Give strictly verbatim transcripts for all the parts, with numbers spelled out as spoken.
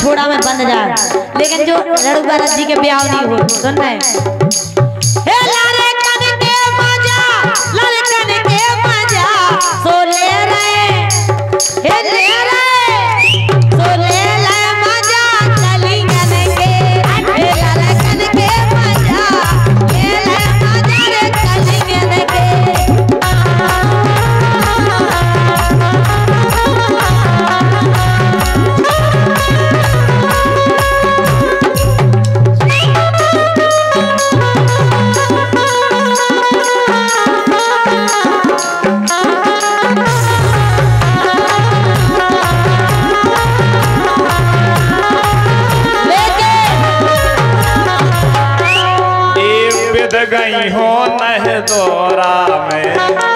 छोड़ा में बंद जा, लेकिन जो लड़ू भरत जी के ब्याह नहीं हो सुन रहे हे लारे कन के मजा लारे कन के मजा सो ले रहे हे ले रहे सो ले ले मजा कलिंगन के हे लारे कन के मजा ले ले मजा रे कलिंगन के गई हो नहदोरा में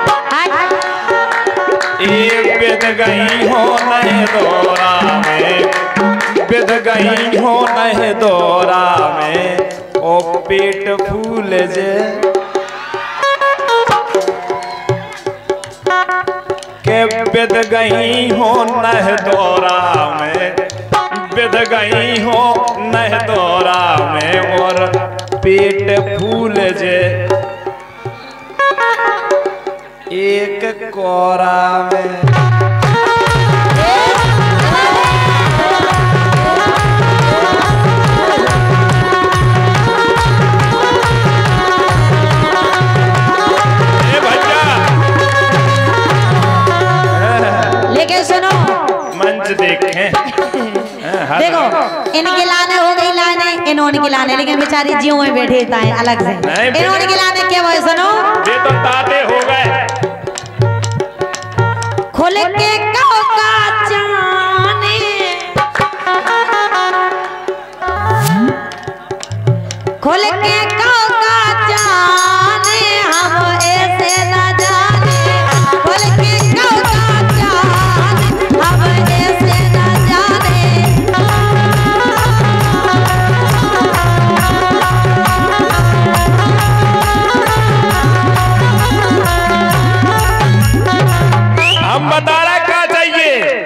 एक बिद गई हो नहदोरा में बिद गई हो नहदोरा में ओ पेट फूल जे के बिद गई हो नहदोरा में बिद गई हो नहदोरा में और पेट फूल जे एक कोरा में ए भैया लेकिन सुनो मंच देखें देखो इनके लाने हो गई लाने इन्होंने की लाने लेकिन बेचारी जियो में बैठे हैं अलग से इन्होंने की लाने क्या वो सुनो ये तो ताते हो गए खोल के कहो का जाने खोल के कहो का जाने हम ऐसे न जाने खोल के कहो का जाने हम ऐसे न जाने हम बता रहा क्या चाहिए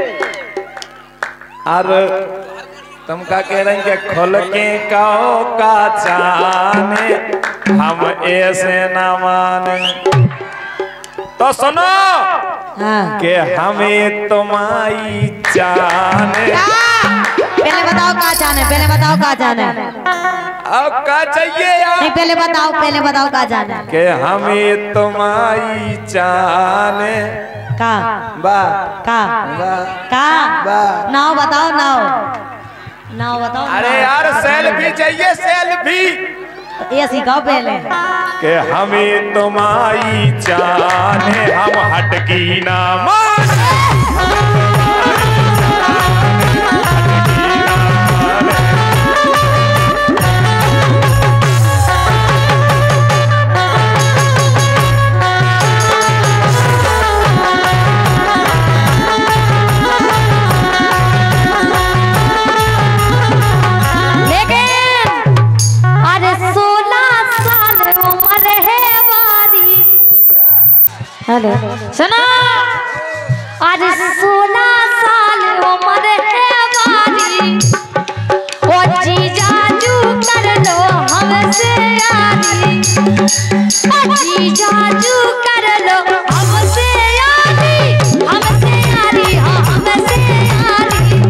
और तुम क्या कह रहे हैं कि खोल के कहो का जाने हम ऐसे न माने तो सुनो हाँ। कि हमें तुम्हारी जाने पहले बताओ क्या जाने पहले बताओ क्या जाने अब क्या चाहिए यार नहीं पहले बताओ पहले बताओ क्या जाने कि हमें तुम्हारी जाने का बा का बा का बा नाव बताओ नाव नाव बताओ अरे यार सेल्फी चाहिए सेल्फी ये सिखाओ पहले कि हमें तुम्हारी जाने हम हटकी ना माने हेलो सुनो आज सोलह साल उम्र है हमारी ओ जीजाजू कर लो हमसे यारी ओ जीजाजू कर लो हमसे यारी हमसे यारी हाँ हमसे यारी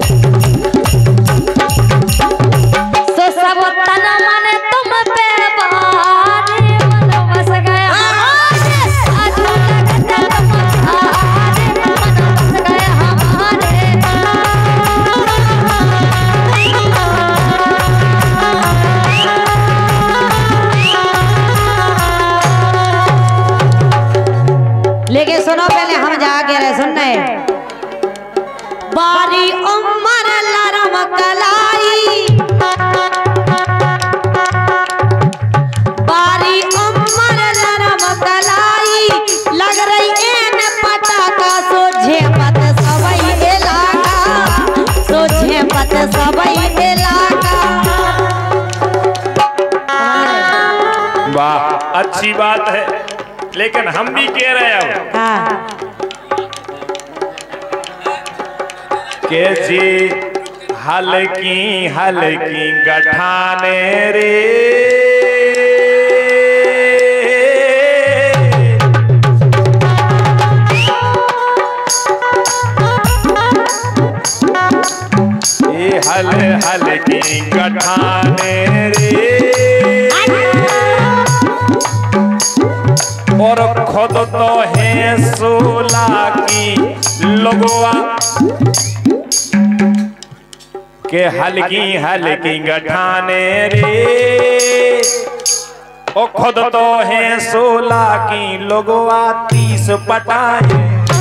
सो सब तन मन तुम पे बारे मन बस गया लेकिन सुनो पहले हम जाके रहे सुनने बारी उम्र लरम कलाई बारी उम्र लरम कलाई लग रही एन पटाखा सोझे पत सबई इलाका सोझे पत सबई इलाका वाह अच्छी बात है लेकिन हम भी कह रहे हो हाँ। के जी हल्की हल्की गठाने रे हल हल की गठाने रे और खुद तो है सोला की लोगवा के हल्की हल्की गठाने रे ओ खुद तो है सोला की लोगवा तीस पटाए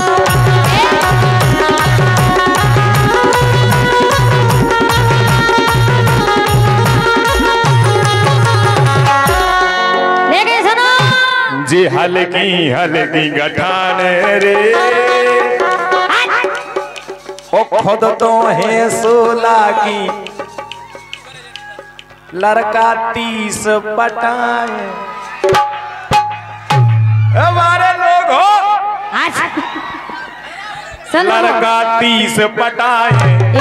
जी हल्की हल्की गठाने रे ओ खुद तो है सोला की लड़का तीस पटाए हमारे लोग हो लड़का तीस पटाए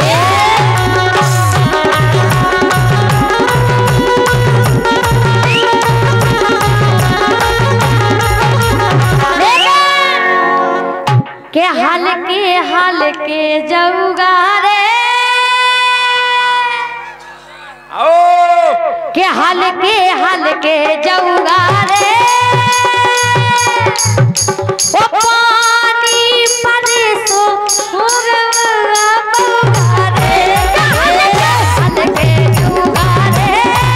के हल्के हल्के जौगारे ओ के हल्के हल्के जौगारे ओ पानी पड़े सो हल्के जौगारे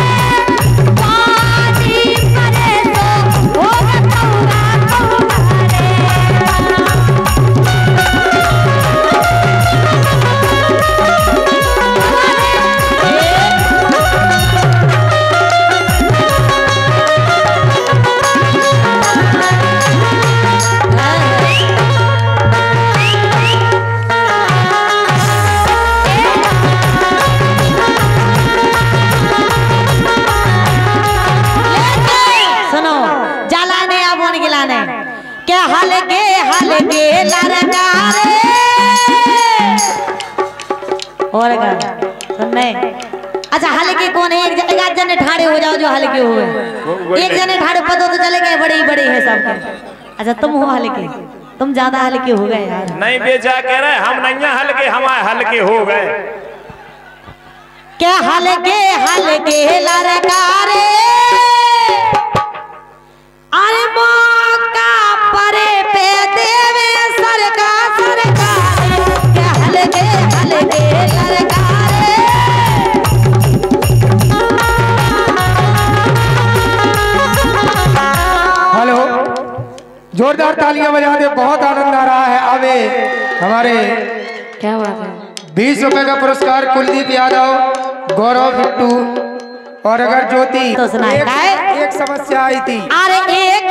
पानी पड़े सो हल्के हल्के लड़कारे और सुनने अच्छा हल्के कौन है एक जगह जने ठाड़े हो जाओ जो हल्के हुए एक जने ठाड़े पता तो चले गए बड़े ही बड़े हैं सब अच्छा तुम हो हल्के तुम ज्यादा हल्के हो गए यार नहीं बेचा कह रहे हम नहीं हल्के हमारे हल्के हो गए क्या हल्के हल्के लड़कारे अरे मौका परे पे देवे सरकार सरकार क्या हल्के हल्के लड़कारे हेलो जोरदार तालियां बजा दे बहुत आनंद आ रहा है। अबे हमारे क्या बात है बीस रुपए का पुरस्कार कुलदीप यादव गौरव बिट्टू और अगर ज्योति तो सुनाए एक, एक समस्या आई थी अरे एक